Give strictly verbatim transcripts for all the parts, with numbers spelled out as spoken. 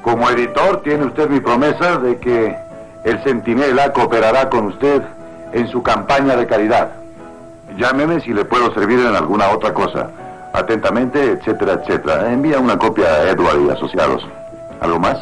Como editor, tiene usted mi promesa de que el Centinela cooperará con usted en su campaña de caridad. Llámeme si le puedo servir en alguna otra cosa. Atentamente, etcétera, etcétera. Envía una copia a Edward y asociados. ¿Algo más?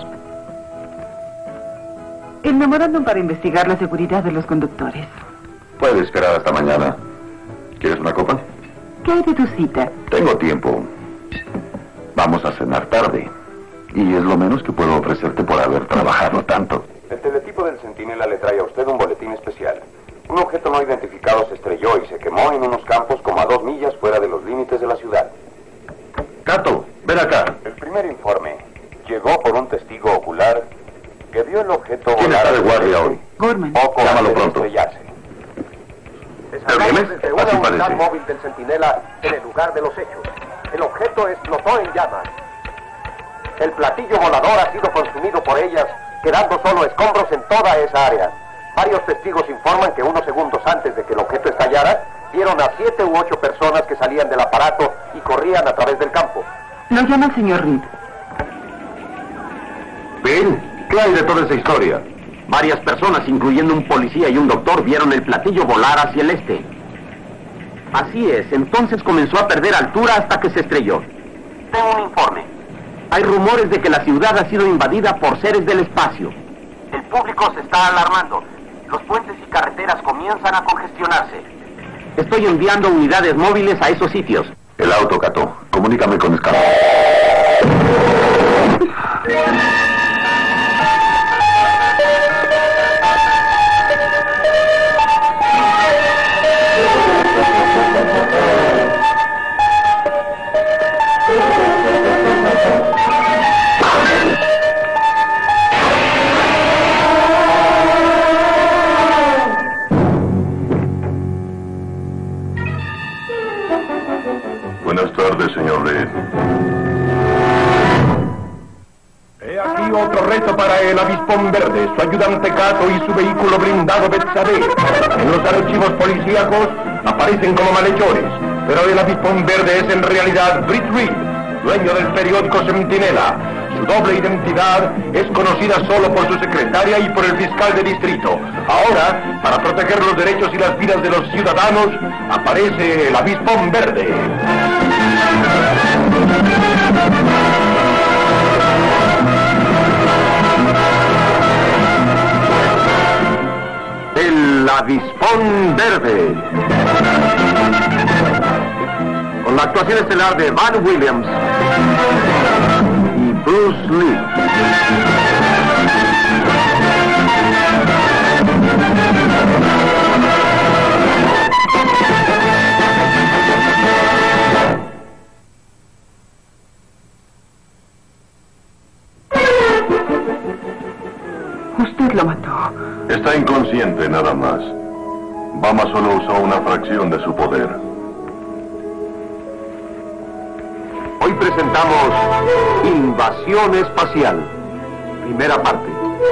El memorándum para investigar la seguridad de los conductores. Puede esperar hasta mañana. ¿Quieres una copa? ¿Qué hay de tu cita? Tengo tiempo. Vamos a cenar tarde. Y es lo menos que puedo ofrecerte por haber trabajado tanto. El teletipo del Centinela le trae a usted un boletín especial. Un objeto no identificado se estrelló y se quemó en unos campos como a dos millas fuera de los límites de la ciudad. Cato, ven acá. El primer informe llegó por un testigo ocular que vio el objeto ¿Quién volar está de guardia hoy? Gorman. poco Llámalo antes de pronto. estrellarse. ¿Llames? Desde una Así unidad parece. móvil del Centinela en el lugar de los hechos. El objeto explotó en llamas. El platillo volador ha sido consumido por ellas, quedando solo escombros en toda esa área. Varios testigos informan que unos segundos antes de que el objeto estallara, vieron a siete u ocho personas que salían del aparato y corrían a través del campo. Lo llama el señor Reed. Bill, ¿qué hay de toda esa historia? Varias personas, incluyendo un policía y un doctor, vieron el platillo volar hacia el este. Así es, entonces comenzó a perder altura hasta que se estrelló. Tengo un informe. Hay rumores de que la ciudad ha sido invadida por seres del espacio. El público se está alarmando. Los puentes y carreteras comienzan a congestionarse. Estoy enviando unidades móviles a esos sitios. El auto, Cato. Comunícame con Scar. Buenas tardes, señor Reed. He aquí otro reto para el Avispón Verde, su ayudante Cato y su vehículo blindado Betsabe. En los archivos policíacos aparecen como malhechores, pero el Avispón Verde es en realidad Britt Reed, dueño del periódico Centinela. Su doble identidad es conocida solo por su secretaria y por el fiscal de distrito. Ahora, para proteger los derechos y las vidas de los ciudadanos, aparece el Avispón Verde. El Avispón Verde. Con la actuación estelar de Van Williams y Bruce Lee. Usted lo mató. Está inconsciente, nada más. Bama solo usó una fracción de su poder. Hoy presentamos Invasión Espacial, primera parte.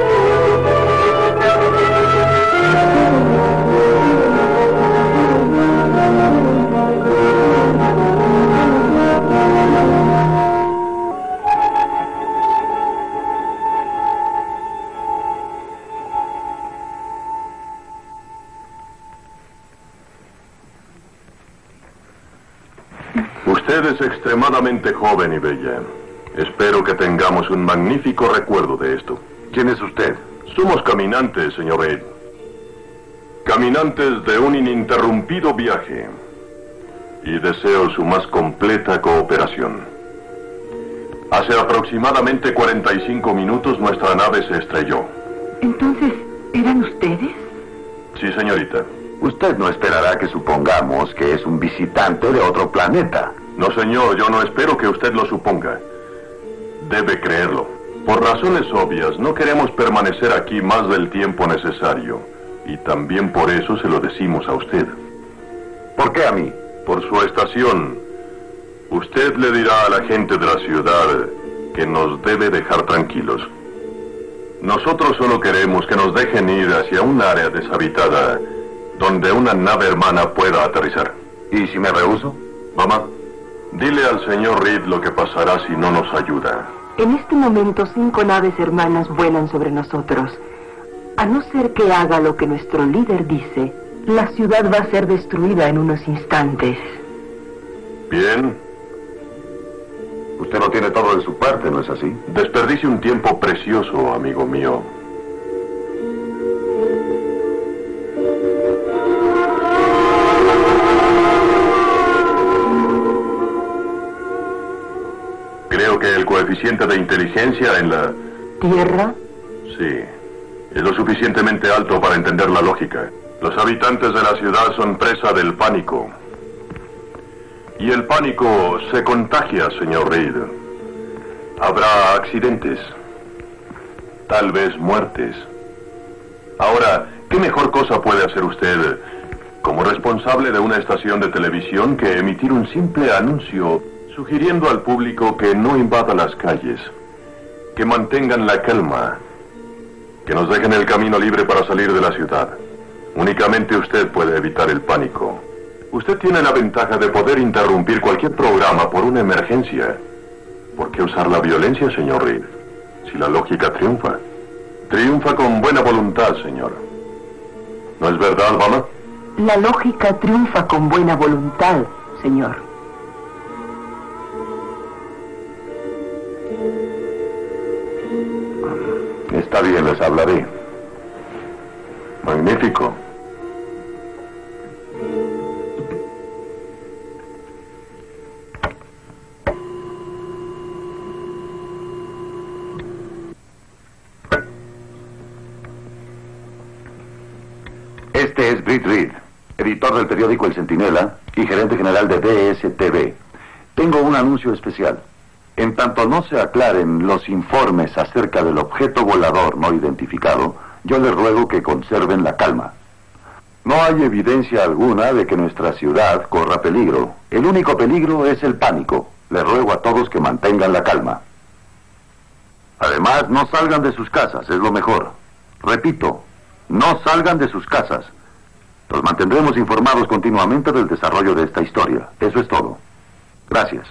Usted es extremadamente joven y bella. Espero que tengamos un magnífico recuerdo de esto. ¿Quién es usted? Somos caminantes, señor Reed. Caminantes de un ininterrumpido viaje. Y deseo su más completa cooperación. Hace aproximadamente cuarenta y cinco minutos nuestra nave se estrelló. Entonces, ¿eran ustedes? Sí, señorita. Usted no esperará que supongamos que es un visitante de otro planeta. No, señor, yo no espero que usted lo suponga. Debe creerlo. Por razones obvias, no queremos permanecer aquí más del tiempo necesario. Y también por eso se lo decimos a usted. ¿Por qué a mí? Por su estación. Usted le dirá a la gente de la ciudad que nos debe dejar tranquilos. Nosotros solo queremos que nos dejen ir hacia un área deshabitada donde una nave hermana pueda aterrizar. ¿Y si me rehúso? Mamá, dile al señor Reed lo que pasará si no nos ayuda. En este momento, cinco naves hermanas vuelan sobre nosotros. A no ser que haga lo que nuestro líder dice, la ciudad va a ser destruida en unos instantes. Bien. Usted no tiene todo de su parte, ¿no es así? Desperdicie un tiempo precioso, amigo mío. Creo que el coeficiente de inteligencia en la... ¿Tierra? Sí. Es lo suficientemente alto para entender la lógica. Los habitantes de la ciudad son presa del pánico. Y el pánico se contagia, señor Reed. Habrá accidentes. Tal vez muertes. Ahora, ¿qué mejor cosa puede hacer usted como responsable de una estación de televisión que emitir un simple anuncio sugiriendo al público que no invada las calles, que mantengan la calma, que nos dejen el camino libre para salir de la ciudad? Únicamente usted puede evitar el pánico. Usted tiene la ventaja de poder interrumpir cualquier programa por una emergencia. ¿Por qué usar la violencia, señor Reed? Si la lógica triunfa. Triunfa con buena voluntad, señor. ¿No es verdad, Bama? La lógica triunfa con buena voluntad, señor. Está bien, les hablaré. Magnífico. Este es Britt Reed, editor del periódico El Centinela y gerente general de D S T V. Tengo un anuncio especial. En tanto no se aclaren los informes acerca del objeto volador no identificado, yo les ruego que conserven la calma. No hay evidencia alguna de que nuestra ciudad corra peligro. El único peligro es el pánico. Les ruego a todos que mantengan la calma. Además, no salgan de sus casas, es lo mejor. Repito, no salgan de sus casas. Los mantendremos informados continuamente del desarrollo de esta historia. Eso es todo. Gracias.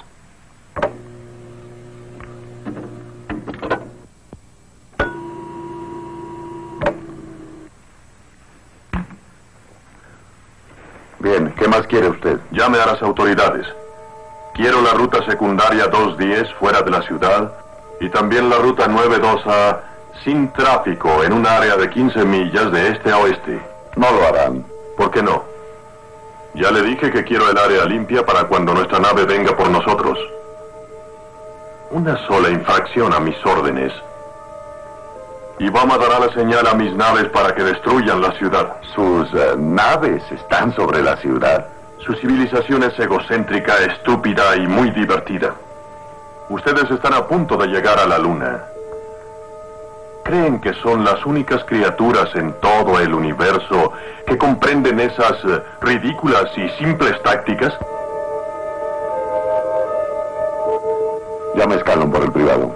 Bien, ¿qué más quiere usted? Llame a las autoridades. Quiero la ruta secundaria dos diez fuera de la ciudad y también la ruta nueve dos A sin tráfico en un área de quince millas de este a oeste. No lo harán. ¿Por qué no? Ya le dije que quiero el área limpia para cuando nuestra nave venga por nosotros. Una sola infracción a mis órdenes y vamos a dar la señal a mis naves para que destruyan la ciudad. Sus uh, naves están sobre la ciudad. Su civilización es egocéntrica, estúpida y muy divertida. Ustedes están a punto de llegar a la luna. ¿Creen que son las únicas criaturas en todo el universo que comprenden esas uh, ridículas y simples tácticas? Llame a Scanlon por el privado.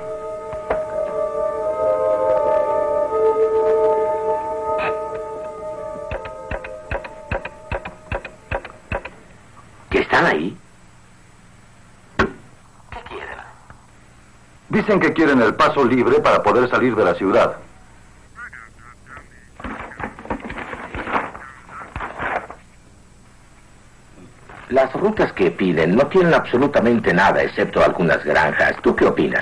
¿Que están ahí? ¿Qué quieren? Dicen que quieren el paso libre para poder salir de la ciudad. Las rutas que piden no tienen absolutamente nada, excepto algunas granjas. ¿Tú qué opinas?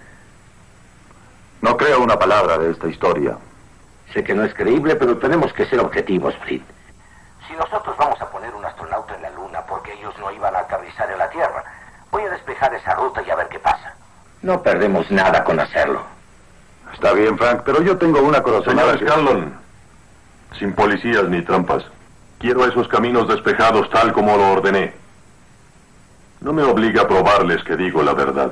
No creo una palabra de esta historia. Sé que no es creíble, pero tenemos que ser objetivos, Fritz. Si nosotros vamos a poner un astronauta en la Luna porque ellos no iban a aterrizar en la Tierra, voy a despejar esa ruta y a ver qué pasa. No perdemos nada con hacerlo. Está bien, Frank, pero yo tengo una corazonada... Señor Scanlon, sin policías ni trampas. Quiero esos caminos despejados tal como lo ordené. No me obliga a probarles que digo la verdad.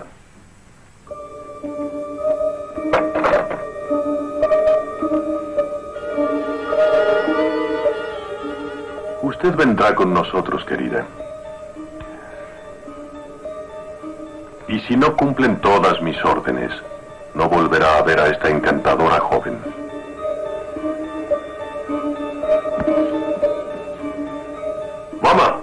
Usted vendrá con nosotros, querida. Y si no cumplen todas mis órdenes, no volverá a ver a esta encantadora joven. ¡Mamá!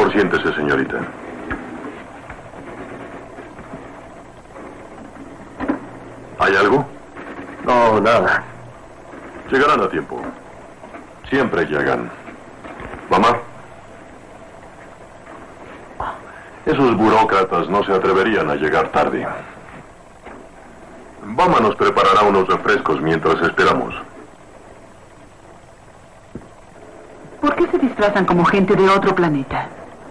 favor, siéntese, señorita. ¿Hay algo? No, nada. Llegarán a tiempo. Siempre llegan. Mamá. Esos burócratas no se atreverían a llegar tarde. Bama nos preparará unos refrescos mientras esperamos. ¿Por qué se disfrazan como gente de otro planeta?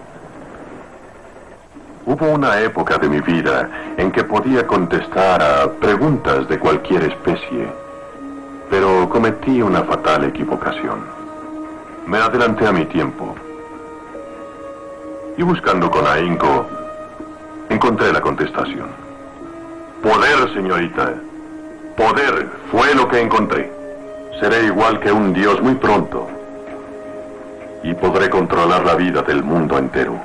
Hubo una época de mi vida en que podía contestar a preguntas de cualquier especie, pero cometí una fatal equivocación. Me adelanté a mi tiempo. Y buscando con ahínco, encontré la contestación. Poder, señorita. Poder fue lo que encontré. Seré igual que un dios muy pronto. Y podré controlar la vida del mundo entero.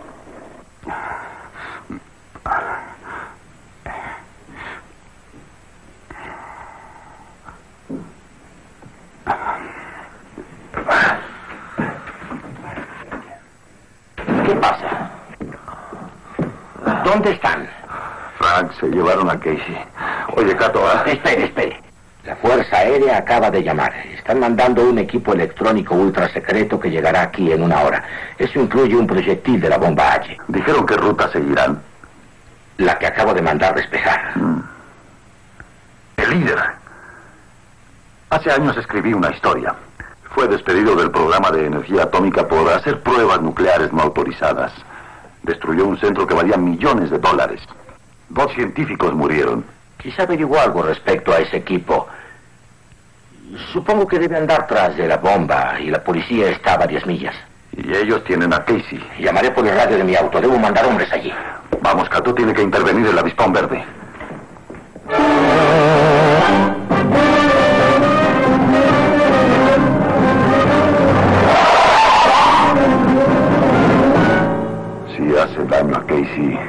¿Qué pasa? ¿Dónde están? Frank, se llevaron a Casey. Oye, Cato, ¿ah? Espere, espere. La Fuerza Aérea acaba de llamar. Están mandando un equipo electrónico ultra secreto que llegará aquí en una hora. Eso incluye un proyectil de la bomba H. ¿Dijeron qué ruta seguirán? La que acabo de mandar despejar. Mm. El líder. Hace años escribí una historia. Fue despedido del programa de energía atómica por hacer pruebas nucleares no autorizadas. Destruyó un centro que valía millones de dólares. Dos científicos murieron. Quizá averiguó algo respecto a ese equipo. Supongo que debe andar tras de la bomba y la policía está a varias millas. Y ellos tienen a Casey. Llamaré por el radio de mi auto. Debo mandar hombres allí. Vamos, Cato, tiene que intervenir el avispón verde. Si hace daño a Casey...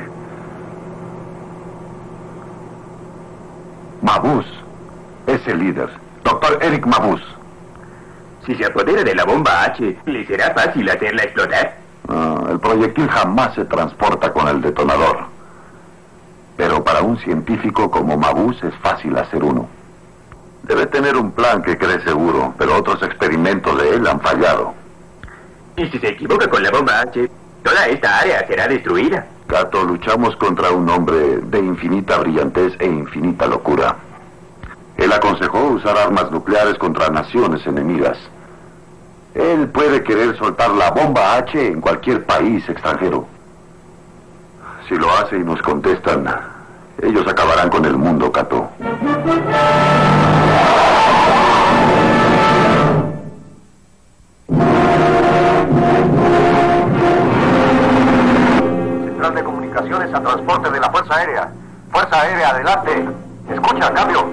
Mabus es el líder. Doctor Eric Mabus. Si se apodera de la bomba H, ¿le será fácil hacerla explotar? Ah, el proyectil jamás se transporta con el detonador. Pero para un científico como Mabus es fácil hacer uno. Debe tener un plan que cree seguro, pero otros experimentos de él han fallado. ¿Y si se equivoca con la bomba H, toda esta área será destruida? Cato, luchamos contra un hombre de infinita brillantez e infinita locura. Él aconsejó usar armas nucleares contra naciones enemigas. Él puede querer soltar la bomba H en cualquier país extranjero. Si lo hace y nos contestan, ellos acabarán con el mundo, Cato. Central de comunicaciones a transporte de la Fuerza Aérea. Fuerza Aérea, adelante. Escucha, cambio.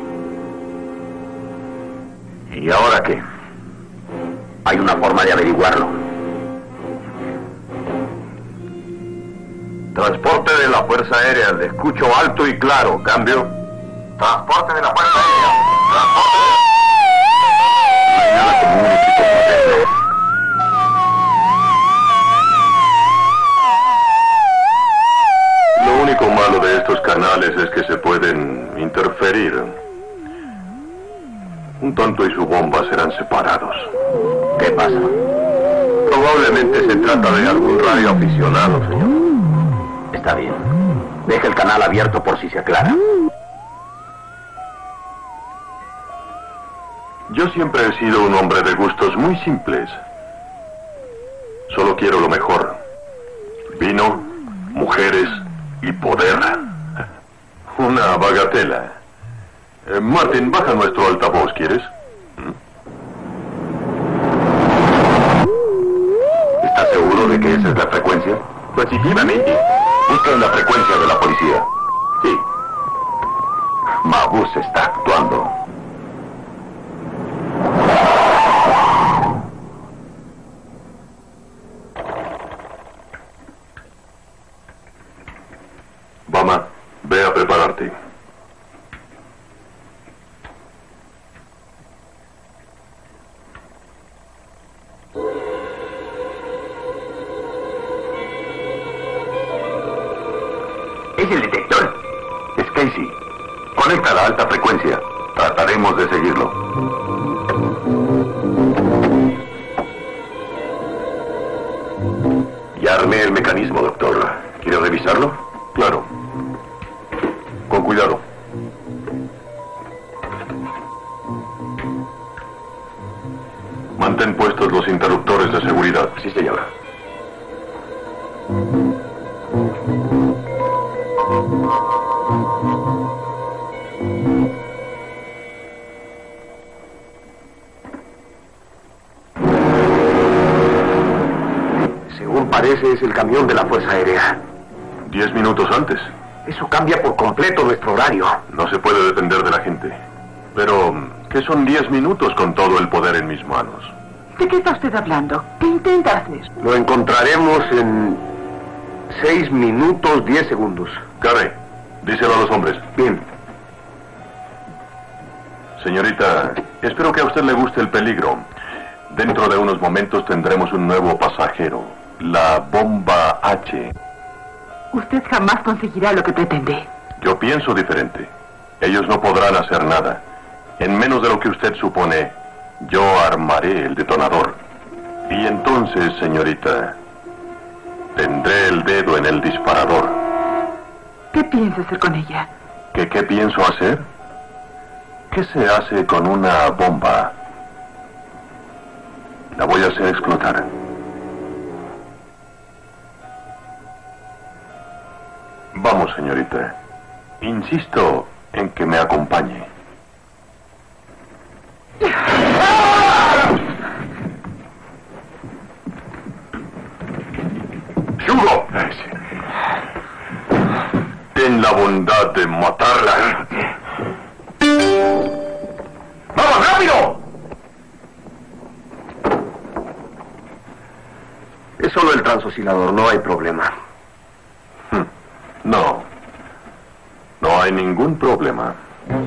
¿Y ahora qué? Hay una forma de averiguarlo. Transporte de la Fuerza Aérea, le escucho alto y claro. Cambio. Transporte de la Fuerza Aérea. Transporte de... No hay nada como un equipo moderno. Lo único malo de estos canales es que se pueden interferir. Un tonto y su bomba serán separados. ¿Qué pasa? Probablemente se trata de algún radio aficionado, señor. Está bien. Deja el canal abierto por si se aclara. Yo siempre he sido un hombre de gustos muy simples. Solo quiero lo mejor. Vino, mujeres y poder. Una bagatela. Eh, Martin, baja nuestro altavoz, ¿quieres? ¿Estás seguro de que esa es la frecuencia? Positivamente. Buscan la frecuencia de la policía. Sí. Mabus está actuando. Bama, ve a prepararte. es el detector. Es Casey. Conecta la alta frecuencia. Trataremos de seguirlo. Ya armé el mecanismo, doctor. ¿Quiere revisarlo? Claro. Con cuidado. Mantén puestos los interruptores de seguridad. Sí, señora. Según parece, es el camión de la Fuerza Aérea. Diez minutos antes. Eso cambia por completo nuestro horario. No se puede depender de la gente. Pero, ¿qué son diez minutos con todo el poder en mis manos? ¿De qué está usted hablando? ¿Qué intenta hacer? Lo encontraremos en seis minutos diez segundos. Carey, díselo a los hombres. Bien. Señorita, espero que a usted le guste el peligro. Dentro de unos momentos tendremos un nuevo pasajero. La bomba H. Usted jamás conseguirá lo que pretende. Yo pienso diferente. Ellos no podrán hacer nada. En menos de lo que usted supone, yo armaré el detonador. Y entonces, señorita, tendré el dedo en el disparador. ¿Qué piensa hacer con ella? ¿Qué, qué pienso hacer? ¿Qué se hace con una bomba? La voy a hacer explotar. Vamos, señorita. Insisto en que me acompañe. ¡Hugo! Ten la bondad de matarla. ¡Vamos, rápido! Es solo el transoscilador, no hay problema. No. No hay ningún problema.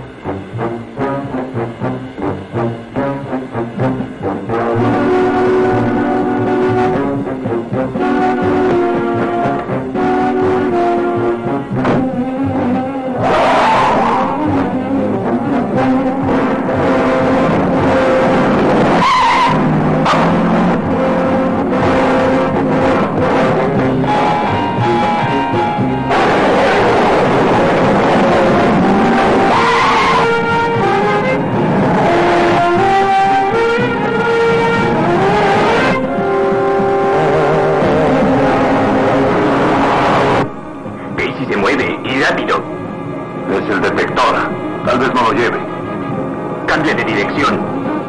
Es el detector. Tal vez no lo lleve. Cambie de dirección.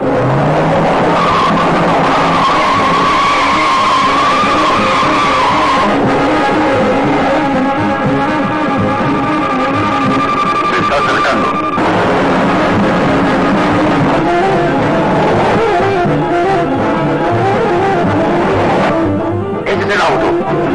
Se está acercando. Ese es el auto.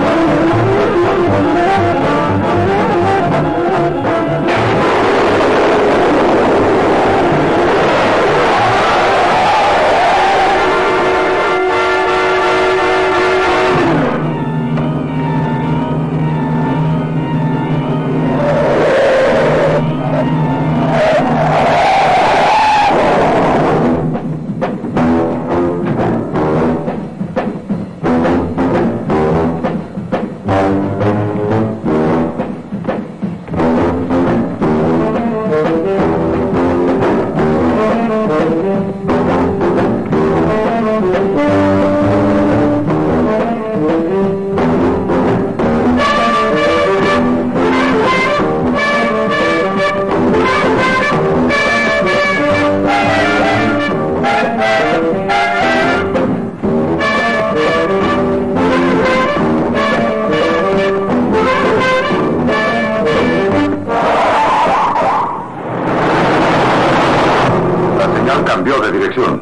Cambió de dirección.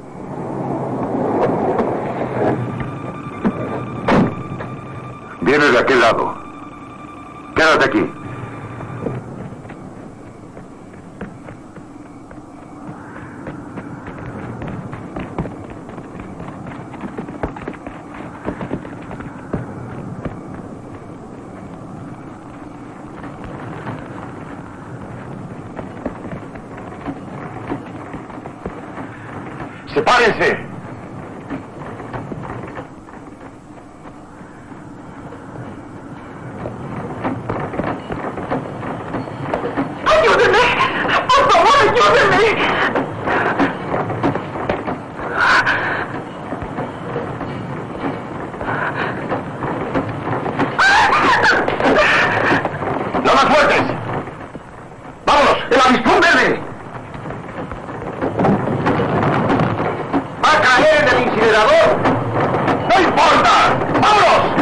Viene de aquel lado. Quédate aquí. ¡Sepárense! ¡Ayúdenme! ¡Por favor, ayúdenme! ¡No más fuertes! ¡Vámonos! ¡El avispón verde! ¡Va a caer en el incinerador! ¡No importa! ¡Vámonos!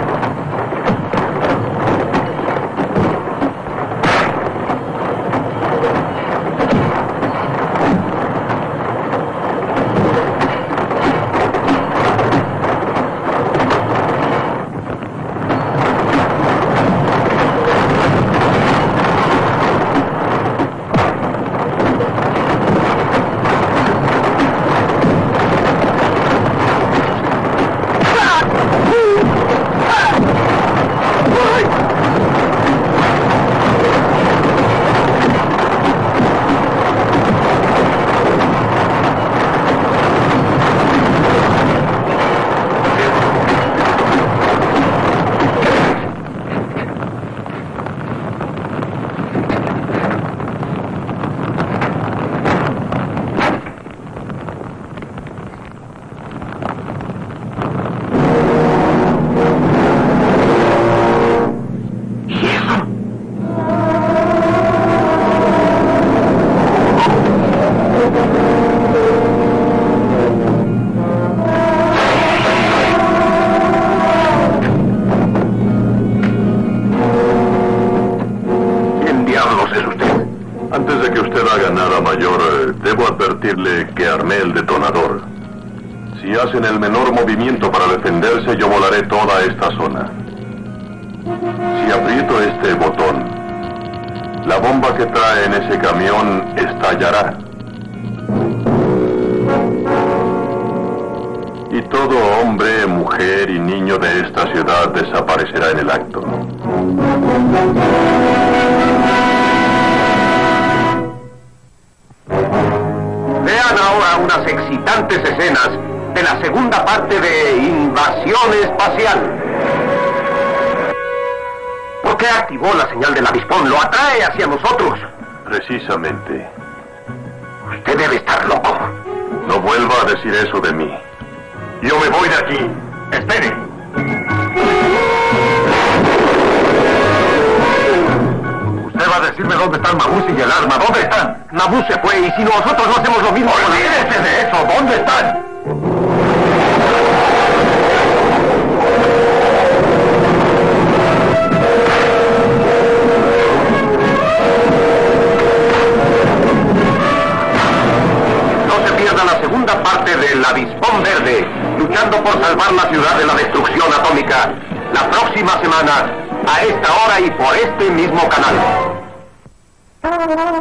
En el menor movimiento para defenderse, yo volaré toda esta zona. Si aprieto este botón, la bomba que trae en ese camión estallará. Y todo hombre, mujer y niño de esta ciudad desaparecerá en el acto. Vean ahora unas excitantes escenas de la segunda parte de Invasión Espacial. ¿Por qué activó la señal del avispón? Lo atrae hacia nosotros. Precisamente. Usted debe estar loco. No vuelva a decir eso de mí. Yo me voy de aquí. Espere. Usted va a decirme dónde están Mabuse y el arma. ¿Dónde están? Mabuse se fue, y si nosotros no hacemos lo mismo... ¡Olvídese de eso! ¿Dónde están? No se pierda la segunda parte del Avispón Verde, luchando por salvar la ciudad de la destrucción atómica, la próxima semana, a esta hora y por este mismo canal.